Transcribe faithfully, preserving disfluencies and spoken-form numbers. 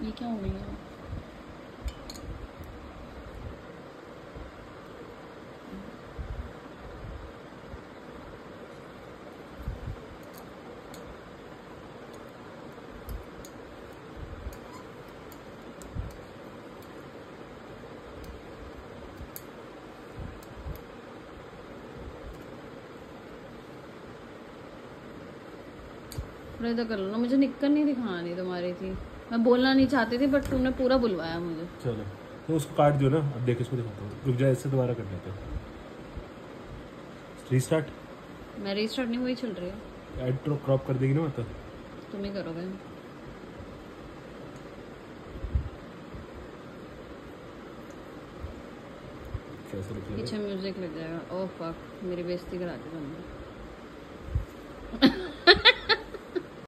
ये क्या हो गया? थोड़ा कर लो ना, मुझे निक्कर नहीं दिखानी तुम्हारी थी, मैं बोलना नहीं चाहती थी बट तुमने पूरा बुलवाया मुझे। चलो तो उसको काट दो ना, अब देख इसको दिखाता हूँ, रुक जाए, इससे दोबारा कर लेते हैं रीस्टार्ट। मैं रीस्टार्ट नहीं, वही चल रही है। ऐड तो क्रॉप कर देगी ना, मतलब तुम ही करोगे। कैसे लिख पीछे म्यूजिक लग जाएगा। ओह फक, मेरी बेइज्जती करा दी तुमने।